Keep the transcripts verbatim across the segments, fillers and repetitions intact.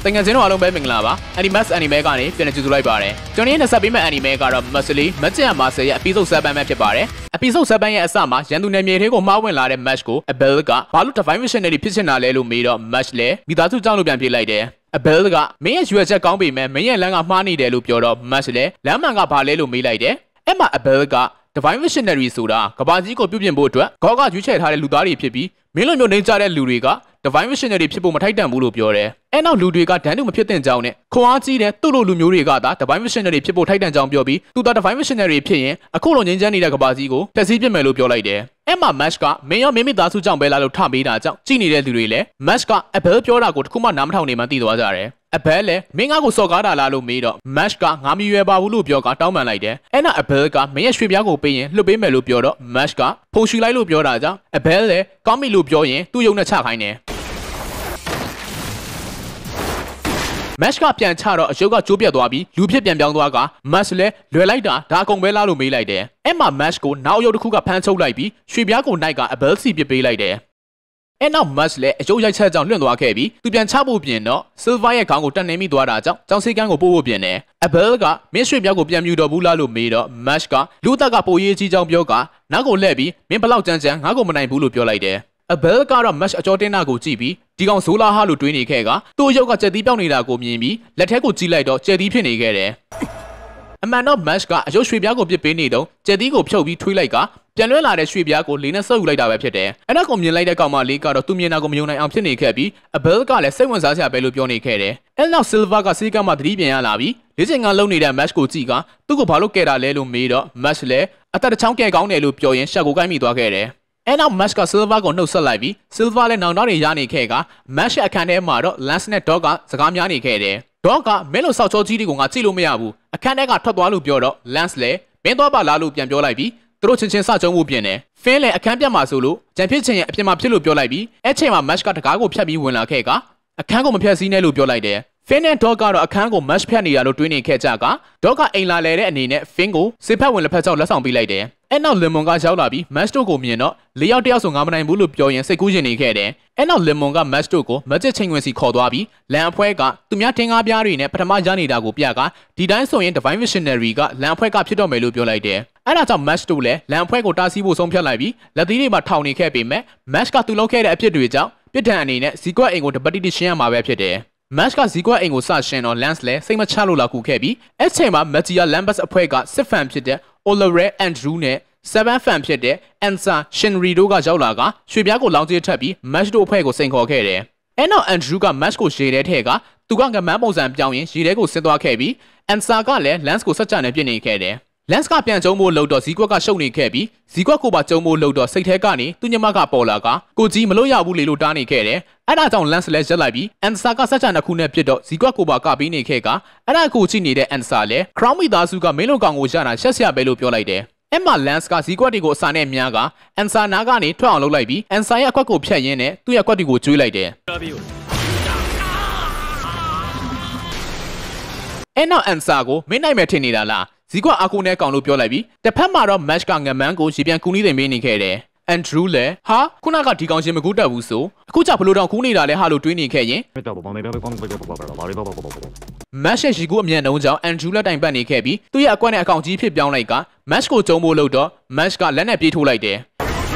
တငယ်ချင်းတို့အားလုံးပဲမင်္ဂလာပါ Animask anime ကနေပြန်လည်ကြိုဆိုလိုက်ပါတယ်ကျွန်တော်ရဲ့ဆက်ပေးမဲ့ anime ကတော့ Muscle မကြံမာဆယ်ရဲ့ episode 7ပဲဖြစ်ပါတယ် episode 7ရဲ့အစမှာရန်သူနယ်မြေတွေကိုမှားဝင်လာတဲ့ Match ကို Abel ကဘာလို့ Divine Visionary ဖြစ်ချင်တာလဲလို့မေးတော့ Match လည်းမိသားစုကြောင့်လို့ပြန်ပြေးလိုက်တယ် Abel ကမင်းရဲ့ရွယ်ချက်ကောင်းပေမဲ့မင်းရဲ့လမ်းကမှားနေတယ်လို့ပြောတော့ Match လည်းလမ်းမှန်ကဘာလဲလို့မေးလိုက်တယ်အဲ့မှာ Abel က Divine Visionary ဆိုတာကဘာကြီးကိုပြုပြင်ဖို့အတွက်ခေါကရွေးချယ်ထားတဲ့လူသားတွေဖြစ်ပြီးမင်းလိုမျိုးနေကြတဲ့လူတွေက Divine Visionary ဖြစ်ဖို့မထိုက်တန်ဘူးလို့ပြောတယ်။အဲ့နောက်လူတွေကဒန်းတူမဖြစ်တဲ့ကြောင်းနဲ့ခွန်အားကြီးတဲ့သူ့လိုလူမျိုးတွေကသာ Divine Visionary ဖြစ်ဖို့ထိုက်တန်ကြောင်းပြောပြီးသူသာ Divine Visionary ဖြစ်ရင်အခုလိုငြင်းချမ်းနေတဲ့ကဘာကြီးကိုဖျက်ဆီးပစ်မယ်လို့ပြောလိုက်တယ်။အဲ့မှာ Match ကမင်းရောမင်းမိသားစုကြောင့်ပဲလားလို့ထမေးတာကြောင့်ကြည်နေတဲ့လူတွေလည်း Match က Abel ပြောတာကိုတခုမှနားမထောင်နေမှသိသွားကြတယ်။ Abel လည်းမင်းငါ့ကိုစော်ကားတာလားလို့မေးတော့ Match ကငါမရွယ်ပါဘူးလို့ပြောကတောင်းပန်လိုက်တယ်။အဲ့နောက် Abel ကမင်းရဲ့ရွှေပြားကိုပေးရင်လွတ်ပေးမယ်လို့ပြောတော့ Match ကဖုန်ရှူလိုက်လို့ပြောတာကြောင့် Abel လည်းကောင်းပြီလို့ပြောရင်သူ့ရုံနဲ့ချခိုင်းတယ်။ Match ကပြန်ချတော့အယုတ်ကကျိုးပြတ်သွားပြီးလူဖြစ်ပြန်ပြောင်းသွားက Match လည်းလွယ်လိုက်တာဒါအကုန်ပဲလားလို့မေးလိုက်တယ်။အဲ့မှာ Match ကိုနောက်အယုတ်တစ်ခုကဖမ်းချုပ်လိုက်ပြီးရွှေပြားကိုနိုင်က Abel စီပစ်ပေးလိုက်တယ်။အဲ့နောက် Match လည်းအယုတ်ရိုက်ချက်ကြောင့်လွင့်သွားခဲ့ပြီးသူပြန်ချဖို့ပြင်တော့ Silver ရဲ့ခေါင်းကိုတက်နေမိသွားတာကြောင့်ကြောင်စိတ်ကန်းကိုပို့ဖို့ပြင်တယ်။ Abel ကမင်းရွှေပြားကိုပြန်မြူတော့ဘူးလားလို့မေးတော့ Match ကလူသက်ကပိုရေးကြီးကြောင်းပြောကနောက်ကိုလှည့်ပြီးမင်းဘလောက်ကြမ်းကြမ်းငါ့ကိုမနိုင်ဘူးလို့ပြောလိုက်တယ်။ Abel ကတော့ Match အကြောတင်းနာကိုကြည့်ပြီးဒီကောင်ဇိုလာဟာလို့တွေးနေခဲ့ကသူ့ရုပ်ကကြက်သီးပြောင်းနေတာကိုမြင်ပြီးလက်ထဲကိုကြည့်လိုက်တော့ကြက်သီးဖြစ်နေခဲ့တယ်။အမှန်တော့ Match ကအယုတ်ရွှေပြားကိုပစ်ပေးနေတော့ကြက်သီးကိုဖြုတ်ပြီးထွေးလိုက်ကပြန်လွှဲလာတဲ့ရွှေပြားကိုလေးနဲ့ဆုပ်ယူလိုက်တာပဲဖြစ်တယ်။အဲ့ဒါကိုမြင်လိုက်တဲ့ကောင်မလေးကတော့သူမြင်တာကိုမယုံနိုင်အောင်ဖြစ်နေခဲ့ပြီး Abel ကလည်းစိတ်ဝင်စားစရာပဲလို့ပြောနေခဲ့တယ်။အဲ့နောက် Silver ကစီးကမ်းမှသတိပြန်ရလာပြီးလေ့ကျင့်ခန်းလုပ်နေတဲ့ Match ကိုကြည့်ကသူ့ကိုဘာလို့ကဲတာလဲလို့မေးတော့ Match လည်းအသက်တစ်ချောင်းကဲကောင်းတယ်လို့ပြောရင်ရှက်ကိုကိုက်မိသွားခဲ့တယ်။အဲ့နောက် Match က Silver ကိုနှုတ်ဆက်လိုက်ပြီး Silver လည်းနောင်တော့နေရနေခဲ့က Match ရဲ့အခန်းထဲမှာတော့ Lance နဲ့ Dog ကစကားများနေခဲ့တယ်။ Dog ကမင်းလိုစောက်ချောကြီးတွေကိုငါကြည့်လို့မရဘူး။အခန်းထဲကထွက်သွားလို့ပြောတော့ Lance လည်းမင်းသွားပါလားလို့ပြန်ပြောလိုက်ပြီးသူတို့ချင်းချင်းစကြုံမှုပြင်တယ်။ Finn လည်းအခန်းပြတ်မှာဆိုလို့ကြံဖြစ်ချင်းရဲ့အပြင်မှာဖြစ်လို့ပြောလိုက်ပြီးအဲ့ချိန်မှာ Match ကတကားကိုဖြတ်ပြီးဝင်လာခဲ့ကအခန်းကိုမဖြတ်စည်းနဲ့လို့ပြောလိုက်တယ်။ Finn နဲ့ Dog ကတော့အခန်းကို Match ဖြတ်နေတာလို့တွေးနေခဲ့ကြက Dog ကအိမ်လာလဲတဲ့အနေနဲ့ Finn ကိုစစ်ဖက်ဝင်လက်ဖက်ချောက်လက်ဆောင်ပေးလိုက်တယ်။အဲ့နောက် Lemon ကရောက်လာပြီး Match တို့ကိုမြင်တော့လေးယောက်တယောက်ဆိုငါမနိုင်ဘူးလို့ပြောရင်စိတ်ကူးရင်နေခဲ့တယ်။အဲ့နောက် Lemon က Match တို့ကို Magic ချိန်ဝင်စီခေါ်သွားပြီးလန်အဖွဲကသူများတင်ကားပြားတွေနဲ့ပထမရနေတာကိုပြကဒီတိုင်းဆိုရင် Divine Visionary ကလန်အဖွဲကဖြစ်တော့မယ်လို့ပြောလိုက်တယ်။အဲ့ဒါကြောင့် Match တို့လည်းလန်အဖွဲကိုတားဆီးဖို့ဆုံးဖြတ်လိုက်ပြီးလက်သီးတွေမှာထောင်နေခဲ့ပေမဲ့ Match ကသူလုပ်ခဲ့တဲ့အဖြစ်တွေကြောင့်ပြစ်ဒဏ်အနေနဲ့ဇီကွက်အိမ်ကိုတပတ်တိရှင်းရမှာပဲဖြစ်တယ်။ Match ကဇီကွက်အိမ်ကိုစရှင်းတော့ Lance လည်းစိတ်မချလို့လာကူခဲ့ပြီးအဲ့ချိန်မှာ Magia Lambus အဖွဲ့ကစစ်ဖန်ဖြစ်တဲ့ Olare Andrew နဲ့seven fan ဖြစ်တဲ့ Ansa Shinri တို့ကရောက်လာကရွှေပြားကိုလောင်းကျထပ်ပြီး Match တို့အဖွဲ့ကိုစိန်ခေါ်ခဲ့တယ်။အဲ့နောက် Andrew က Match ကိုရေထဲထည့်ကသူကငမန်းပုံစံပြောင်းရင်ရေထဲကိုဆင်းသွားခဲ့ပြီး Ansa ကလည်း Lance ကိုစက်ကြနဲ့ပြစ်နေခဲ့တယ်။ Lance ကပြန်ကျုံဖို့လှုပ်တော့ဇီကွက်ကရှုပ်နေခဲ့ပြီးဇီကွက်ကိုပါကျုံဖို့လှုပ်တော့စိတ်ထဲကနေသူညမကပေါ်လာကကိုကြီးမလို့ရဘူးလေလို့တားနေခဲ့တယ်။အဲ့ဒါကြောင့် Lance လည်းရက်လိုက်ပြီး Ansa ကစက်ကြနှစ်ခုနဲ့ပြစ်တော့ဇီကွက်ကိုပါကပေးနေခဲ့ကအဲ့ဒါကိုကြည့်နေတဲ့ Ansa လည်း Crown မိသားစုကမင်းလိုကောင်ကိုရတာရှက်စရာပဲလို့ပြောလိုက်တယ်။အဲ့မှာ Lance ကဇီကွက်တွေကိုအစာနဲ့မြားက Ansa နားကနေထွက်အောင်လုပ်လိုက်ပြီး Ansa ရဲ့အကွက်ကိုဖြတ်ရင်းနဲ့သူ့ရဲ့အကွက်တွေကိုကျွေးလိုက်တယ်။အဲ့နောက် Ansa ကိုမင်းနိုင်မယ်ထင်နေတာလားဇီကွက်အာကိုနဲ့ကောင်လို့ပြောလိုက်ပြီးတစ်ဖက်မှာတော့ Match ကငမန်းကိုရေပြန်ကူးနေသိမ့်ပေးနေခဲ့တယ်။ Andrew လည်းဟာခုနကဒီကောင်ရှင်မကူးတတ်ဘူးဆိုအခုကျဘလို့တောင်ကူးနေတာလဲဟာလို့တွေးနေခဲ့ရင် Match ရဲ့ရေကူးအမြန်နှုံးကြောင့် Andrew လက်တိုင်ပတ်နေခဲ့ပြီးသူ့ရဲ့အကွက်နဲ့အကောင်ကြီးဖြစ်ပြောင်းလိုက်က Match ကိုကျုံဖို့လုပ်တော့ Match ကလက်နဲ့ပြေးထိုးလိုက်တယ်။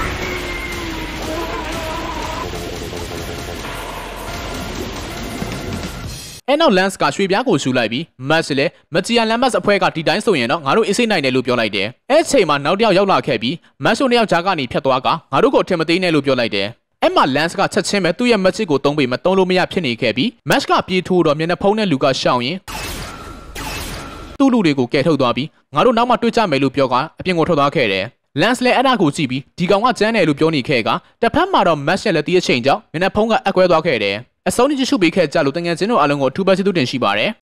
အဲ့နောက် Lance ကရွှေပြားကိုရှူလိုက်ပြီး Match လည်း Magia Lambus အဖွဲ့ကဒီတိုင်းဆိုရင်တော့ငါတို့အေးစိတ်နိုင်တယ်လို့ပြောလိုက်တယ်။အဲ့ချိန်မှာနောက်တစ်ယောက်ရောက်လာခဲ့ပြီး Match တို့နှစ်ယောက်ကြားကနေဖြတ်သွားကငါတို့ကိုထင်မသေးနဲ့လို့ပြောလိုက်တယ်။အဲ့မှာ Lance ကချက်ချင်းပဲသူ့ရဲ့ Magic ကိုသုံးပေမဲ့သုံးလို့မရဖြစ်နေခဲ့ပြီး Match ကပြေးထိုးတော့မျက်နှာဖုံးနဲ့လူကရှောင်ရင်သူ့လူတွေကိုကယ်ထုတ်သွားပြီးငါတို့နောက်မှတွေ့ကြမယ်လို့ပြောကအပြင်ကိုထွက်သွားခဲ့တယ်။ Lance လည်းအဲ့ဒါကိုကြည့်ပြီးဒီကောင်ကကျန်းတယ်လို့ပြောနေခဲ့ကတစ်ဖက်မှာတော့ Match ရဲ့လက်တီးအချိန်ကြောင့်မျက်နှာဖုံးကအကွဲသွားခဲ့တယ်။အဆုံးထိကြည့်ရှုပေးခဲ့ကြလို့တကယ်ချင်းတို့အားလုံးကိုအထူးပဲကျေးဇူးတင်ရှိပါတယ်။